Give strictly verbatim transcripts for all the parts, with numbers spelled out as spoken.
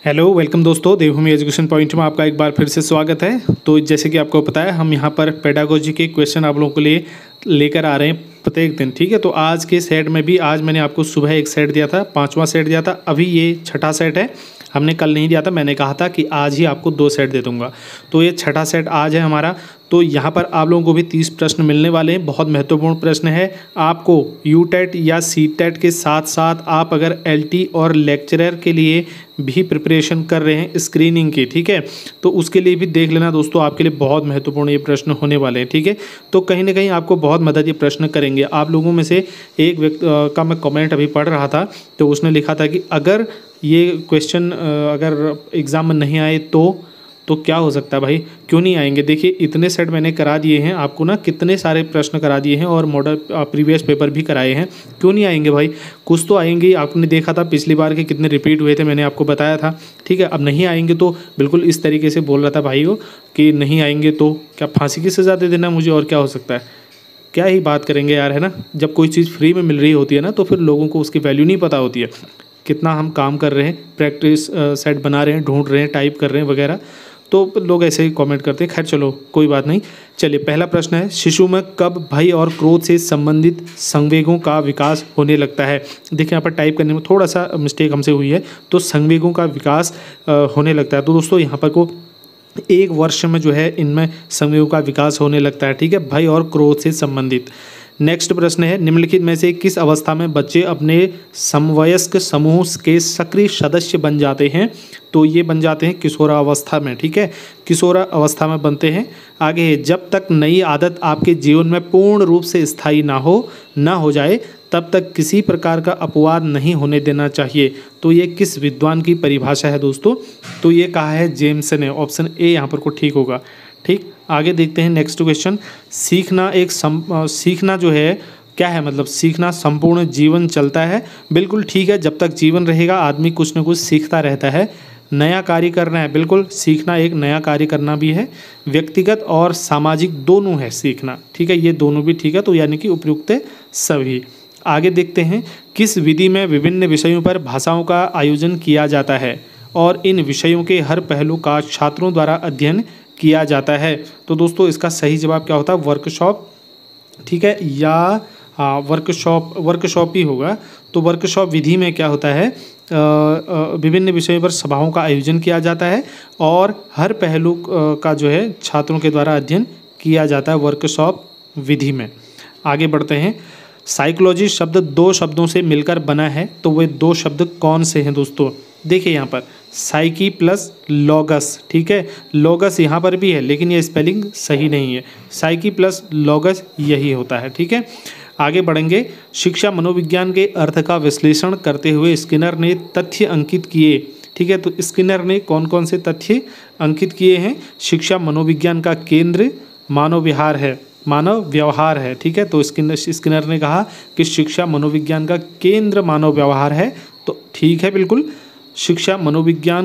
Hello welcome दोस्तों, देवभूमि education point में आपका एक बार फिर से स्वागत है। तो जैसे कि आपको पता है, हम यहाँ पर पेडागोजी के क्वेश्चन आप लोगों के लिए लेकर आ रहे हैं प्रत्येक दिन। ठीक है, तो आज के सेट में भी आज मैंने आपको सुबह एक सेट दिया था, पांचवा सेट दिया था, अभी ये छठा सेट है। हमने कल नहीं दिया था, मैंने कहा था कि आज ही आपको दो सेट दे दूंगा, तो ये छठा सेट आज है हमारा। तो यहाँ पर आप लोगों को भी तीस प्रश्न मिलने वाले हैं। बहुत महत्वपूर्ण प्रश्न है। आपको यू टेट या सी टेट के साथ साथ आप अगर एल टी और लेक्चरर के लिए भी प्रिपरेशन कर रहे हैं स्क्रीनिंग की, ठीक है, तो उसके लिए भी देख लेना दोस्तों, आपके लिए बहुत महत्वपूर्ण ये प्रश्न होने वाले हैं। ठीक है, तो कहीं ना कहीं आपको बहुत मदद ये प्रश्न करेंगे। आप लोगों में से एक व्यक्ति का मैं कमेंट अभी पढ़ रहा था, तो उसने लिखा था कि अगर ये क्वेश्चन अगर एग्ज़ाम में नहीं आए तो तो क्या हो सकता है भाई, क्यों नहीं आएंगे। देखिए इतने सेट मैंने करा दिए हैं आपको ना, कितने सारे प्रश्न करा दिए हैं और मॉडल प्रीवियस पेपर भी कराए हैं, क्यों नहीं आएंगे भाई, कुछ तो आएंगे। आपने देखा था पिछली बार के कितने रिपीट हुए थे, मैंने आपको बताया था। ठीक है, अब नहीं आएंगे तो बिल्कुल इस तरीके से बोल रहा था भाई वो कि नहीं आएंगे तो क्या फांसी की सज़ा दे देना मुझे, और क्या हो सकता है। क्या ही बात करेंगे यार, है ना। जब कोई चीज़ फ्री में मिल रही होती है ना, तो फिर लोगों को उसकी वैल्यू नहीं पता होती है। कितना हम काम कर रहे हैं, प्रैक्टिस सेट बना रहे हैं, ढूंढ रहे हैं, टाइप कर रहे हैं वगैरह, तो लोग ऐसे ही कमेंट करते हैं। खैर चलो कोई बात नहीं। चलिए पहला प्रश्न है, शिशु में कब भय और क्रोध से संबंधित संवेगों का विकास होने लगता है। देखिए यहाँ पर टाइप करने में थोड़ा सा मिस्टेक हमसे हुई है, तो संवेगों का विकास होने लगता है। तो दोस्तों यहाँ पर को एक वर्ष में जो है इनमें संवेगों का विकास होने लगता है। ठीक है, भय और क्रोध से संबंधित। नेक्स्ट प्रश्न है, निम्नलिखित में से किस अवस्था में बच्चे अपने समवयस्क समूह के सक्रिय सदस्य बन जाते हैं। तो ये बन जाते हैं किशोरावस्था में। ठीक है, किशोरावस्था में बनते हैं। आगे है, जब तक नई आदत आपके जीवन में पूर्ण रूप से स्थायी ना हो ना हो जाए तब तक किसी प्रकार का अपवाद नहीं होने देना चाहिए। तो ये किस विद्वान की परिभाषा है दोस्तों, तो ये कहा है जेम्स ने। ऑप्शन ए यहाँ पर को ठीक होगा। ठीक, आगे देखते हैं नेक्स्ट क्वेश्चन। सीखना एक सम, सीखना जो है क्या है, मतलब सीखना संपूर्ण जीवन चलता है। बिल्कुल ठीक है, जब तक जीवन रहेगा आदमी कुछ न कुछ सीखता रहता है। नया कार्य करना है, बिल्कुल सीखना एक नया कार्य करना भी है। व्यक्तिगत और सामाजिक दोनों है सीखना। ठीक है, ये दोनों भी ठीक है, तो यानी कि उपयुक्त है सभी। आगे देखते हैं, किस विधि में विभिन्न विषयों पर भाषाओं का आयोजन किया जाता है और इन विषयों के हर पहलू का छात्रों द्वारा अध्ययन किया जाता है। तो दोस्तों इसका सही जवाब क्या होता है, वर्कशॉप। ठीक है, या हाँ वर्कशॉप वर्कशॉप ही होगा। तो वर्कशॉप विधि में क्या होता है, विभिन्न विषयों पर सभाओं का आयोजन किया जाता है और हर पहलू का जो है छात्रों के द्वारा अध्ययन किया जाता है वर्कशॉप विधि में। आगे बढ़ते हैं, साइकोलॉजी शब्द दो शब्दों से मिलकर बना है, तो वे दो शब्द कौन से हैं दोस्तों। देखिए यहाँ पर साइकी प्लस लॉगस। ठीक है, लॉगस यहाँ पर भी है लेकिन ये स्पेलिंग सही नहीं है, साइकी प्लस लॉगस यही होता है। ठीक है, आगे बढ़ेंगे। शिक्षा मनोविज्ञान के अर्थ का विश्लेषण करते हुए स्किनर ने तथ्य अंकित किए। ठीक है, तो स्किनर ने कौन कौन से तथ्य अंकित किए हैं। शिक्षा मनोविज्ञान का केंद्र मानव विहार है, मानव व्यवहार है। ठीक है, तो स्किनर स्किनर ने कहा कि शिक्षा मनोविज्ञान का केंद्र मानव व्यवहार है, तो ठीक है बिल्कुल। शिक्षा मनोविज्ञान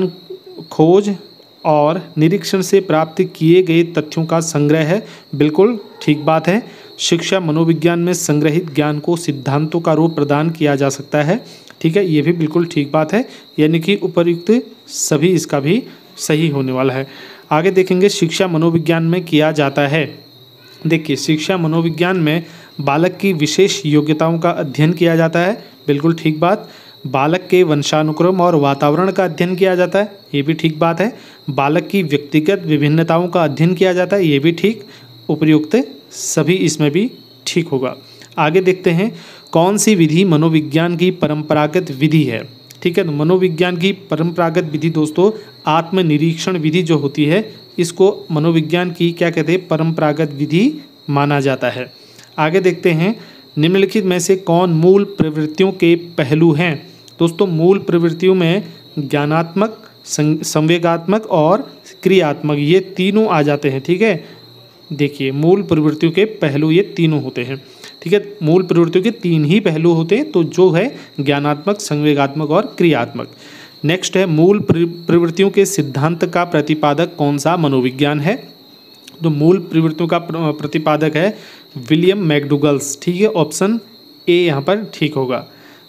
खोज और निरीक्षण से प्राप्त किए गए तथ्यों का संग्रह है, बिल्कुल ठीक बात है। शिक्षा मनोविज्ञान में संग्रहित ज्ञान को सिद्धांतों का रूप प्रदान किया जा सकता है। ठीक है, ये भी बिल्कुल ठीक बात है, यानी कि उपर्युक्त सभी इसका भी सही होने वाला है। आगे देखेंगे, शिक्षा मनोविज्ञान में किया जाता है। देखिए शिक्षा मनोविज्ञान में बालक की विशेष योग्यताओं का अध्ययन किया जाता है, बिल्कुल ठीक बात। बालक के वंशानुक्रम और वातावरण का अध्ययन किया जाता है, ये भी ठीक बात है। बालक की व्यक्तिगत विभिन्नताओं का अध्ययन किया जाता है, ये भी ठीक, उपयुक्त सभी इसमें भी ठीक होगा। आगे देखते हैं, कौन सी विधि मनोविज्ञान की परंपरागत विधि है। ठीक है, तो मनोविज्ञान की परंपरागत विधि दोस्तों आत्मनिरीक्षण विधि जो होती है, इसको मनोविज्ञान की क्या कहते हैं, परंपरागत विधि माना जाता है। आगे देखते हैं, निम्नलिखित में से कौन मूल प्रवृत्तियों के पहलू हैं। दोस्तों मूल प्रवृत्तियों में ज्ञानात्मक, संवेगात्मक और क्रियात्मक ये तीनों आ जाते हैं। ठीक है, देखिए मूल प्रवृत्तियों के पहलू ये तीनों होते हैं। ठीक है, मूल प्रवृत्तियों के तीन ही पहलू होते हैं, तो जो है ज्ञानात्मक, संवेगात्मक और क्रियात्मक। नेक्स्ट है, मूल प्रवृत्तियों के सिद्धांत का प्रतिपादक कौन सा मनोविज्ञान है। तो मूल प्रवृत्तियों का प्रतिपादक है विलियम मैकडूगल्स। ठीक है, ऑप्शन ए यहाँ पर ठीक होगा।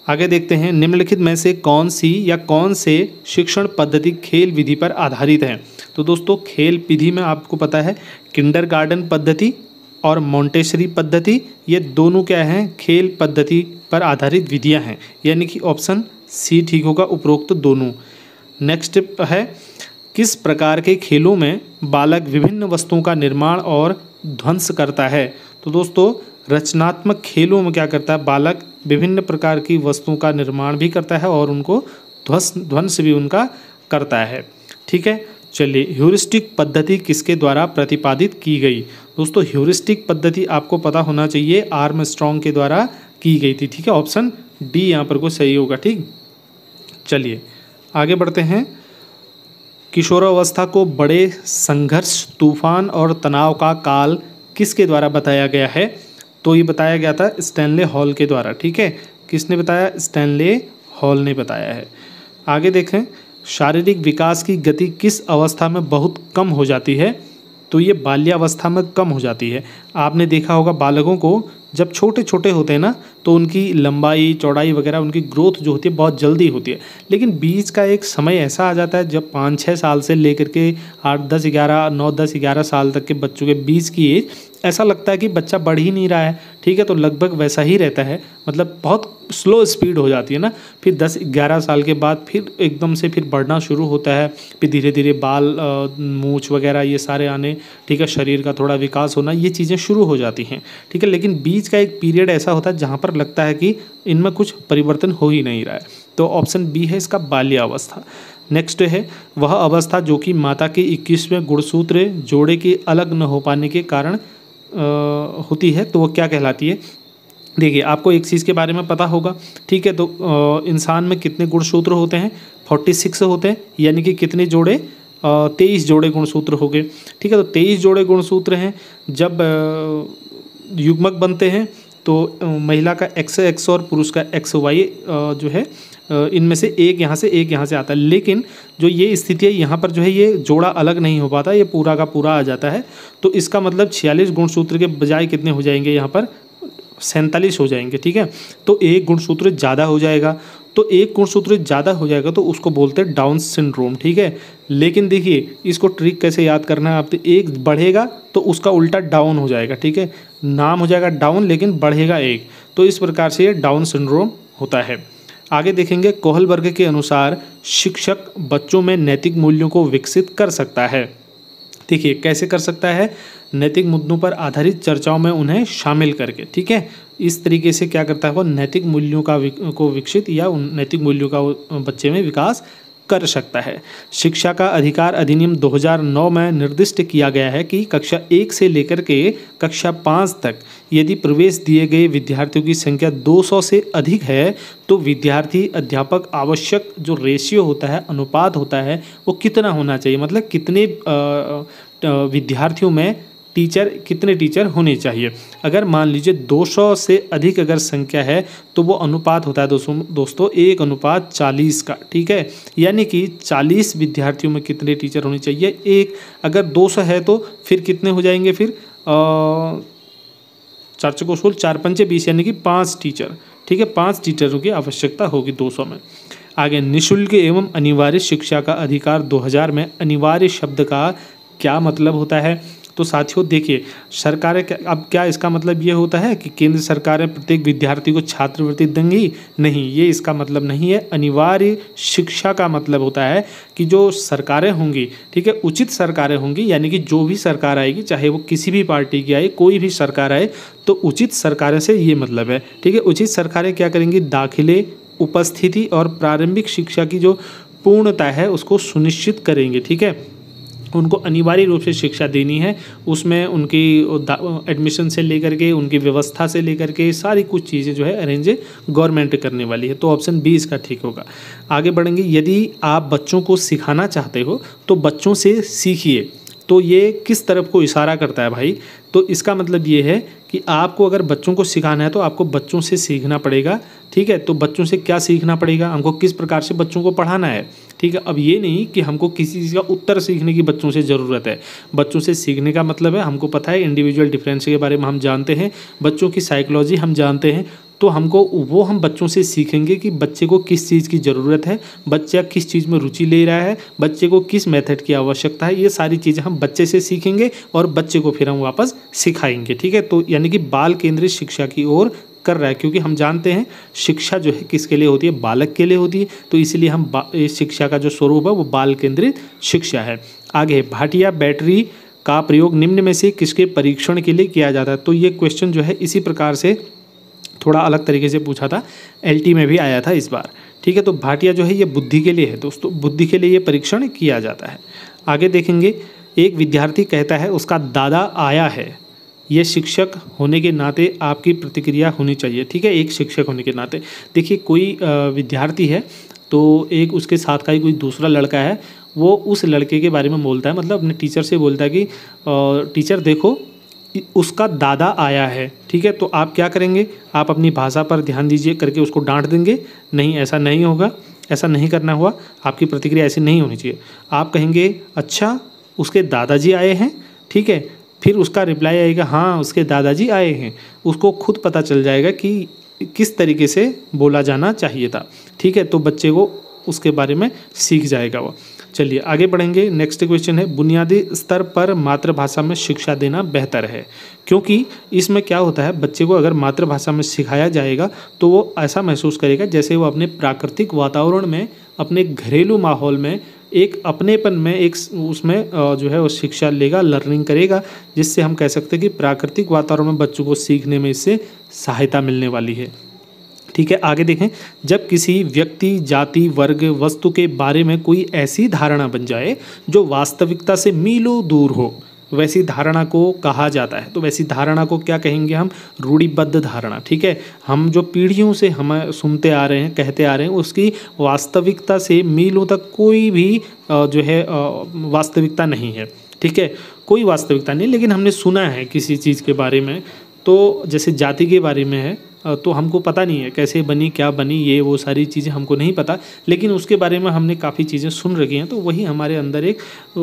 आगे देखते हैं, निम्नलिखित में से कौन सी या कौन से शिक्षण पद्धति खेल विधि पर आधारित है। तो दोस्तों खेल विधि में आपको पता है किंडरगार्टन पद्धति और मोंटेसरी पद्धति, ये दोनों क्या हैं, खेल पद्धति पर आधारित विधियां हैं, यानी कि ऑप्शन सी ठीक होगा, उपरोक्त दोनों। नेक्स्ट है, किस प्रकार के खेलों में बालक विभिन्न वस्तुओं का निर्माण और ध्वंस करता है। तो दोस्तों रचनात्मक खेलों में क्या करता है, बालक विभिन्न प्रकार की वस्तुओं का निर्माण भी करता है और उनको ध्वंस ध्वंस भी उनका करता है। ठीक है, चलिए ह्यूरिस्टिक पद्धति किसके द्वारा प्रतिपादित की गई। दोस्तों ह्यूरिस्टिक पद्धति आपको पता होना चाहिए, आर्मस्ट्रॉन्ग के द्वारा की गई थी। ठीक है, ऑप्शन डी यहाँ पर को सही होगा। ठीक, चलिए आगे बढ़ते हैं। किशोरावस्था को बड़े संघर्ष, तूफान और तनाव का काल किसके द्वारा बताया गया है। तो ये बताया गया था स्टैनले हॉल के द्वारा। ठीक है, किसने बताया, स्टैनले हॉल ने बताया है। आगे देखें, शारीरिक विकास की गति किस अवस्था में बहुत कम हो जाती है। तो ये बाल्यावस्था में कम हो जाती है। आपने देखा होगा बालकों को जब छोटे छोटे होते हैं ना, तो उनकी लंबाई चौड़ाई वगैरह उनकी ग्रोथ जो होती है बहुत जल्दी होती है, लेकिन बीच का एक समय ऐसा आ जाता है जब पाँच छः साल से लेकर के आठ दस ग्यारह नौ दस ग्यारह साल तक के बच्चों के बीच की एज ऐसा लगता है कि बच्चा बढ़ ही नहीं रहा है। ठीक है, तो लगभग वैसा ही रहता है, मतलब बहुत स्लो स्पीड हो जाती है ना। फिर दस ग्यारह साल के बाद फिर एकदम से फिर बढ़ना शुरू होता है, फिर धीरे धीरे बाल मूंछ वगैरह ये सारे आने, ठीक है, शरीर का थोड़ा विकास होना, ये चीज़ें शुरू हो जाती हैं। ठीक है, लेकिन बीच का एक पीरियड ऐसा होता है जहाँ पर लगता है कि इनमें कुछ परिवर्तन हो ही नहीं रहा है। तो ऑप्शन बी है इसका, बाल्यावस्था। नेक्स्ट है, वह अवस्था जो कि माता के इक्कीसवें गुणसूत्र जोड़े के अलग न हो पाने के कारण आ, होती है, तो वो क्या कहलाती है। देखिए आपको एक चीज़ के बारे में पता होगा। ठीक है, तो आ, इंसान में कितने गुणसूत्र होते हैं, छियालीस होते हैं, यानी कि कितने जोड़े, तेईस जोड़े गुणसूत्र हो गए। ठीक है, तो तेईस जोड़े गुणसूत्र हैं। जब आ, युग्मक बनते हैं तो महिला का एक्स एक्स और पुरुष का एक्स वाई जो है इनमें से एक यहाँ से एक यहाँ से आता है, लेकिन जो ये स्थिति है यहाँ पर जो है ये जोड़ा अलग नहीं हो पाता, ये पूरा का पूरा आ जाता है। तो इसका मतलब छियालीस गुणसूत्र के बजाय कितने हो जाएंगे, यहाँ पर सैंतालीस हो जाएंगे। ठीक है, तो एक गुणसूत्र ज़्यादा हो जाएगा, तो एक गुणसूत्र ज़्यादा हो जाएगा तो उसको बोलते हैं डाउन सिंड्रोम। ठीक है, लेकिन देखिए इसको ट्रिक कैसे याद करना है, आप तो एक बढ़ेगा तो उसका उल्टा डाउन हो जाएगा। ठीक है, नाम हो जाएगा डाउन लेकिन बढ़ेगा एक, तो इस प्रकार से ये डाउन सिंड्रोम होता है। आगे देखेंगे, कोहलबर्ग के अनुसार शिक्षक बच्चों में नैतिक मूल्यों को विकसित कर सकता है। देखिए कैसे कर सकता है, नैतिक मुद्दों पर आधारित चर्चाओं में उन्हें शामिल करके। ठीक है, इस तरीके से क्या करता है वो नैतिक मूल्यों का को विकसित या उन नैतिक मूल्यों का बच्चे में विकास कर सकता है। शिक्षा का अधिकार अधिनियम दो हज़ार नौ में निर्दिष्ट किया गया है कि कक्षा एक से लेकर के कक्षा पाँच तक यदि प्रवेश दिए गए विद्यार्थियों की संख्या दो सौ से अधिक है तो विद्यार्थी अध्यापक आवश्यक जो रेशियो होता है, अनुपात होता है, वो कितना होना चाहिए, मतलब कितने विद्यार्थियों में टीचर कितने टीचर होने चाहिए। अगर मान लीजिए दो सौ से अधिक अगर संख्या है तो वो अनुपात होता है दोस्तों दोस्तों एक अनुपात चालीस का। ठीक है, यानी कि चालीस विद्यार्थियों में कितने टीचर होने चाहिए, एक। अगर दो सौ है तो फिर कितने हो जाएंगे, फिर चार चौको सोलह, चार पंचे बीस, यानी कि पाँच टीचर। ठीक है, पाँच टीचरों की आवश्यकता होगी दो सौ में। आगे, निःशुल्क एवं अनिवार्य शिक्षा का अधिकार दो हज़ार में अनिवार्य शब्द का क्या मतलब होता है। तो साथियों देखिए, सरकारें, अब क्या इसका मतलब ये होता है कि केंद्र सरकारें प्रत्येक विद्यार्थी को छात्रवृत्ति देंगी, नहीं, ये इसका मतलब नहीं है। अनिवार्य शिक्षा का मतलब होता है कि जो सरकारें होंगी, ठीक है, उचित सरकारें होंगी, यानी कि जो भी सरकार आएगी, चाहे वो किसी भी पार्टी की आए, कोई भी सरकार आए, तो उचित सरकारें से ये मतलब है। ठीक है, उचित सरकारें क्या करेंगी, दाखिले, उपस्थिति और प्रारंभिक शिक्षा की जो पूर्णता है उसको सुनिश्चित करेंगे। ठीक है, उनको अनिवार्य रूप से शिक्षा देनी है, उसमें उनकी एडमिशन से लेकर के उनकी व्यवस्था से लेकर के सारी कुछ चीज़ें जो है अरेंज गवर्नमेंट करने वाली है। तो ऑप्शन बी इसका ठीक होगा। आगे बढ़ेंगे, यदि आप बच्चों को सिखाना चाहते हो तो बच्चों से सीखिए। तो ये किस तरफ को इशारा करता है भाई, तो इसका मतलब ये है कि आपको अगर बच्चों को सिखाना है तो आपको बच्चों से सीखना पड़ेगा। ठीक है, तो बच्चों से क्या सीखना पड़ेगा, हमको किस प्रकार से बच्चों को पढ़ाना है। ठीक है, अब ये नहीं कि हमको किसी चीज़ का उत्तर सीखने की बच्चों से ज़रूरत है। बच्चों से सीखने का मतलब है, हमको पता है इंडिविजुअल डिफरेंस के बारे में हम जानते हैं, बच्चों की साइकोलॉजी हम जानते हैं, तो हमको वो हम बच्चों से सीखेंगे कि बच्चे को किस चीज़ की ज़रूरत है, बच्चा किस चीज़ में रुचि ले रहा है, बच्चे को किस मेथड की आवश्यकता है। ये सारी चीज़ें हम बच्चे से सीखेंगे और बच्चे को फिर हम वापस सिखाएंगे। ठीक है, तो यानी कि बाल केंद्रित शिक्षा की ओर कर रहा है, क्योंकि हम जानते हैं शिक्षा जो है किसके लिए होती है, बालक के लिए होती है। तो इसलिए हम इस शिक्षा का जो स्वरूप है वो बाल केंद्रित शिक्षा है। आगे, भाटिया बैटरी का प्रयोग निम्न में से किसके परीक्षण के लिए किया जाता है। तो ये क्वेश्चन जो है इसी प्रकार से थोड़ा अलग तरीके से पूछा था, एलटी में भी आया था इस बार। ठीक है, तो भाटिया जो है ये बुद्धि के लिए है दोस्तों, बुद्धि के लिए ये परीक्षण किया जाता है। आगे देखेंगे, एक विद्यार्थी कहता है उसका दादा आया है। ये शिक्षक होने के नाते आपकी प्रतिक्रिया होनी चाहिए। ठीक है, एक शिक्षक होने के नाते देखिए, कोई विद्यार्थी है तो एक उसके साथ का ही कोई दूसरा लड़का है, वो उस लड़के के बारे में बोलता है, मतलब अपने टीचर से बोलता है कि टीचर देखो उसका दादा आया है। ठीक है, तो आप क्या करेंगे, आप अपनी भाषा पर ध्यान दीजिए करके उसको डांट देंगे? नहीं, ऐसा नहीं होगा, ऐसा नहीं करना हुआ। आपकी प्रतिक्रिया ऐसी नहीं होनी चाहिए। आप कहेंगे अच्छा उसके दादाजी आए हैं। ठीक है, फिर उसका रिप्लाई आएगा हाँ उसके दादाजी आए हैं। उसको खुद पता चल जाएगा कि किस तरीके से बोला जाना चाहिए था। ठीक है, तो बच्चे को उसके बारे में सीख जाएगा वो। चलिए आगे बढ़ेंगे। नेक्स्ट क्वेश्चन है, बुनियादी स्तर पर मातृभाषा में शिक्षा देना बेहतर है, क्योंकि इसमें क्या होता है, बच्चे को अगर मातृभाषा में सिखाया जाएगा तो वो ऐसा महसूस करेगा जैसे वो अपने प्राकृतिक वातावरण में, अपने घरेलू माहौल में एक अपनेपन में, एक उसमें जो है वो शिक्षा लेगा, लर्निंग करेगा, जिससे हम कह सकते हैं कि प्राकृतिक वातावरण में बच्चों को सीखने में इससे सहायता मिलने वाली है। ठीक है, आगे देखें, जब किसी व्यक्ति, जाति, वर्ग, वस्तु के बारे में कोई ऐसी धारणा बन जाए जो वास्तविकता से मीलों दूर हो, वैसी धारणा को कहा जाता है। तो वैसी धारणा को क्या कहेंगे हम, रूढ़िबद्ध धारणा। ठीक है, हम जो पीढ़ियों से हम सुनते आ रहे हैं, कहते आ रहे हैं, उसकी वास्तविकता से मीलों तक कोई भी जो है वास्तविकता नहीं है। ठीक है, कोई वास्तविकता नहीं, लेकिन हमने सुना है किसी चीज़ के बारे में। तो जैसे जाति के बारे में है तो हमको पता नहीं है कैसे बनी, क्या बनी, ये वो सारी चीज़ें हमको नहीं पता, लेकिन उसके बारे में हमने काफ़ी चीज़ें सुन रखी हैं, तो वही हमारे अंदर एक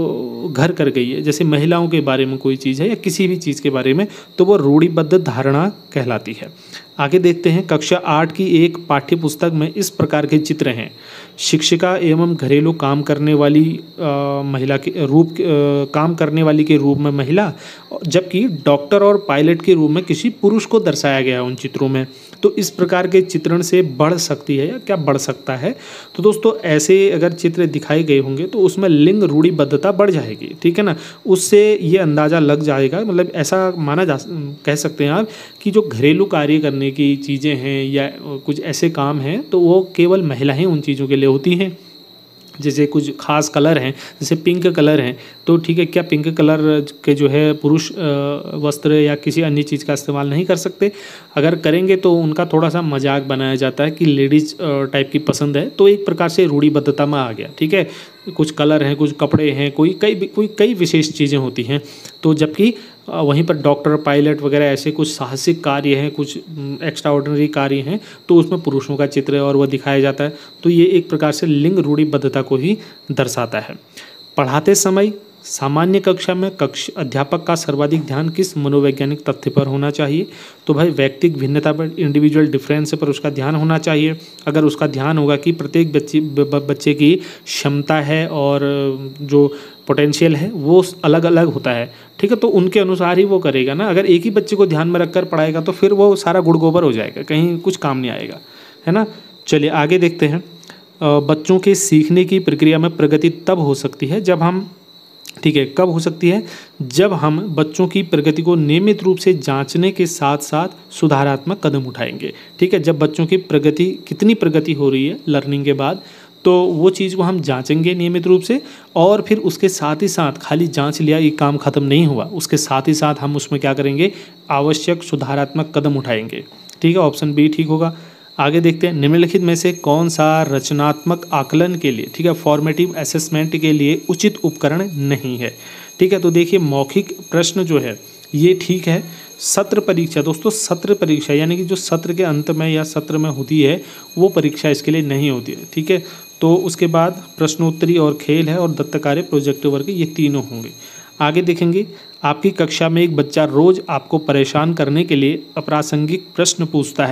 घर कर गई है। जैसे महिलाओं के बारे में कोई चीज़ है या किसी भी चीज़ के बारे में, तो वो रूढ़िबद्ध धारणा कहलाती है। आगे देखते हैं, कक्षा आठ की एक पाठ्य पुस्तक में इस प्रकार के चित्र हैं। शिक्षिका एवं घरेलू काम करने वाली आ, महिला के रूप आ, काम करने वाली के रूप में महिला, जबकि डॉक्टर और पायलट के रूप में किसी पुरुष को दर्शाया गया है उन चित्रों में। तो इस प्रकार के चित्रण से बढ़ सकती है या क्या बढ़ सकता है, तो दोस्तों ऐसे अगर चित्र दिखाए गए होंगे तो उसमें लिंग रूढ़िबद्धता बढ़ जाएगी। ठीक है ना, उससे ये अंदाज़ा लग जाएगा, मतलब ऐसा माना जा कह सकते हैं आप कि जो घरेलू कार्य करने की चीज़ें हैं या कुछ ऐसे काम हैं तो वो केवल महिलाएं उन चीज़ों के लिए होती हैं। जैसे कुछ खास कलर हैं, जैसे पिंक कलर हैं, तो ठीक है, क्या पिंक कलर के जो है पुरुष वस्त्र या किसी अन्य चीज़ का इस्तेमाल नहीं कर सकते? अगर करेंगे तो उनका थोड़ा सा मजाक बनाया जाता है कि लेडीज़ टाइप की पसंद है, तो एक प्रकार से रूढ़िबद्धता में आ गया। ठीक है, कुछ कलर हैं, कुछ कपड़े हैं, कोई कई कोई कई विशेष चीज़ें होती हैं। तो जबकि वहीं पर डॉक्टर, पायलट वगैरह ऐसे कुछ साहसिक कार्य हैं, कुछ एक्स्ट्रा ऑर्डिनरी कार्य हैं, तो उसमें पुरुषों का चित्र और वह दिखाया जाता है। तो ये एक प्रकार से लिंग रूढ़िबद्धता को ही दर्शाता है। पढ़ाते समय सामान्य कक्षा में कक्ष अध्यापक का सर्वाधिक ध्यान किस मनोवैज्ञानिक तथ्य पर होना चाहिए? तो भाई व्यक्तिगत भिन्नता पर, इंडिविजुअल डिफरेंस पर उसका ध्यान होना चाहिए। अगर उसका ध्यान होगा कि प्रत्येक बच्चे बच्चे की क्षमता है और जो पोटेंशियल है वो अलग अलग होता है। ठीक है, तो उनके अनुसार ही वो करेगा ना। अगर एक ही बच्चे को ध्यान में रखकर पढ़ाएगा तो फिर वो सारा गुड़ गोबर हो जाएगा, कहीं कुछ काम नहीं आएगा, है ना। चलिए आगे देखते हैं। बच्चों के सीखने की प्रक्रिया में प्रगति तब हो सकती है जब हम ठीक है कब हो सकती है जब हम बच्चों की प्रगति को नियमित रूप से जांचने के साथ साथ सुधारात्मक कदम उठाएंगे। ठीक है, जब बच्चों की प्रगति कितनी प्रगति हो रही है लर्निंग के बाद, तो वो चीज़ को हम जांचेंगे नियमित रूप से, और फिर उसके साथ ही साथ खाली जांच लिया ये काम ख़त्म नहीं हुआ, उसके साथ ही साथ हम उसमें क्या करेंगे, आवश्यक सुधारात्मक कदम उठाएंगे। ठीक है, ऑप्शन बी ठीक होगा। आगे देखते हैं, निम्नलिखित में से कौन सा रचनात्मक आकलन के लिए, ठीक है, फॉर्मेटिव असेसमेंट के लिए उचित उपकरण नहीं है। ठीक है, तो देखिए मौखिक प्रश्न जो है ये ठीक है। सत्र परीक्षा दोस्तों, सत्र परीक्षा यानी कि जो सत्र के अंत में या सत्र में होती है वो परीक्षा इसके लिए नहीं होती है। ठीक है, तो उसके बाद प्रश्नोत्तरी और खेल है और दत्तकार्य, प्रोजेक्ट वर्क, ये तीनों होंगे। आगे देखेंगे, आपकी कक्षा में एक बच्चा रोज़ आपको परेशान करने के लिए अप्रासंगिक प्रश्न पूछता है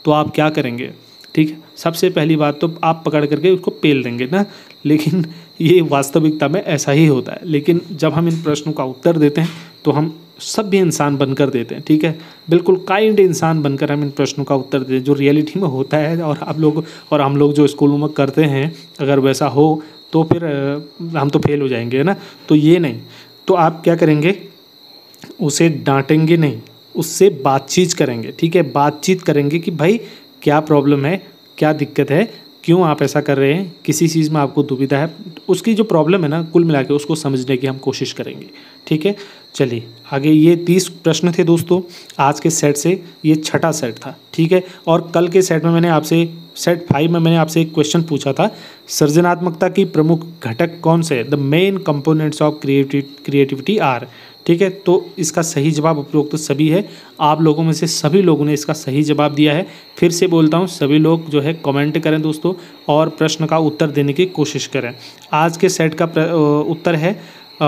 तो आप क्या करेंगे? ठीक है, सबसे पहली बात तो आप पकड़ करके उसको पेल देंगे ना, लेकिन ये वास्तविकता में ऐसा ही होता है। लेकिन जब हम इन प्रश्नों का उत्तर देते हैं तो हम सब भी इंसान बनकर देते हैं, ठीक है, बिल्कुल काइंड इंसान बनकर हम इन प्रश्नों का उत्तर देते हैं जो रियलिटी में होता है। और आप लोग और हम लोग जो स्कूलों में करते हैं, अगर वैसा हो तो फिर हम तो फेल हो जाएंगे, है ना। तो ये नहीं, तो आप क्या करेंगे, उसे डांटेंगे नहीं, उससे बातचीत करेंगे, ठीक है, बातचीत करेंगे कि भाई क्या प्रॉब्लम है, क्या दिक्कत है, क्यों आप ऐसा कर रहे हैं, किसी चीज़ में आपको दुविधा है, उसकी जो प्रॉब्लम है ना कुल मिला के उसको समझने की हम कोशिश करेंगे, ठीक है। चलिए आगे, ये तीस प्रश्न थे दोस्तों आज के सेट से, ये छठा सेट था, ठीक है। और कल के सेट में मैंने आपसे, सेट फाइव में मैंने आपसे एक क्वेश्चन पूछा था, सृजनात्मकता की प्रमुख घटक कौन से, the main components of creativity are, ठीक है। तो इसका सही जवाब उपरोक्त तो सभी है। आप लोगों में से सभी लोगों ने इसका सही जवाब दिया है। फिर से बोलता हूँ, सभी लोग जो है कमेंट करें दोस्तों और प्रश्न का उत्तर देने की कोशिश करें। आज के सेट का उत्तर है,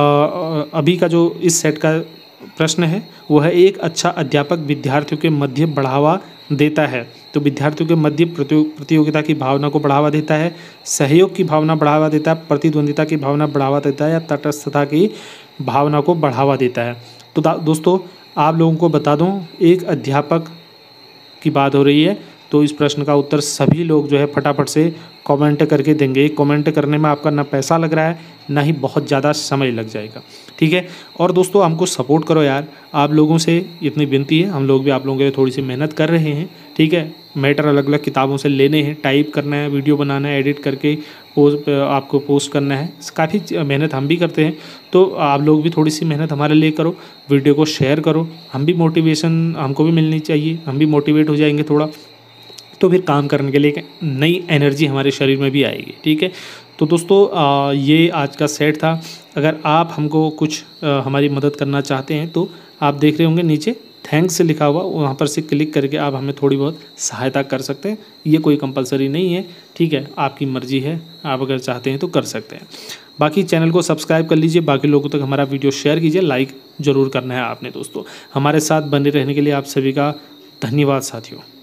अभी का जो इस सेट का प्रश्न है वो है, एक अच्छा अध्यापक विद्यार्थियों के मध्य बढ़ावा देता है। तो विद्यार्थियों के मध्य प्रतियोगिता की भावना को बढ़ावा देता है, सहयोग की भावना बढ़ावा देता है, प्रतिद्वंदिता की भावना बढ़ावा देता है, या तटस्थता की भावना को बढ़ावा देता है। तो दोस्तों आप लोगों को बता दूं, एक अध्यापक की बात हो रही है, तो इस प्रश्न का उत्तर सभी लोग जो है फटाफट से कमेंट करके देंगे। कमेंट करने में आपका ना पैसा लग रहा है, ना ही बहुत ज़्यादा समय लग जाएगा, ठीक है। और दोस्तों हमको सपोर्ट करो यार, आप लोगों से इतनी विनती है, हम लोग भी आप लोगों के लिए थोड़ी सी मेहनत कर रहे हैं, ठीक है। मैटर अलग अलग किताबों से लेने हैं, टाइप करना है, वीडियो बनाना है, एडिट करके पोस्ट आपको पोस्ट करना है, काफ़ी मेहनत हम भी करते हैं। तो आप लोग भी थोड़ी सी मेहनत हमारे लिए करो, वीडियो को शेयर करो, हम भी मोटिवेशन हमको भी मिलनी चाहिए, हम भी मोटिवेट हो जाएंगे थोड़ा, तो फिर काम करने के लिए एक नई एनर्जी हमारे शरीर में भी आएगी, ठीक है। तो दोस्तों आ, ये आज का सेट था। अगर आप हमको कुछ आ, हमारी मदद करना चाहते हैं तो आप देख रहे होंगे नीचे थैंक्स से लिखा हुआ, वहाँ पर से क्लिक करके आप हमें थोड़ी बहुत सहायता कर सकते हैं। ये कोई कंपलसरी नहीं है, ठीक है, आपकी मर्ज़ी है, आप अगर चाहते हैं तो कर सकते हैं। बाकी चैनल को सब्सक्राइब कर लीजिए, बाकी लोगों तक हमारा वीडियो शेयर कीजिए, लाइक ज़रूर करना है आपने दोस्तों। हमारे साथ बने रहने के लिए आप सभी का धन्यवाद साथियों।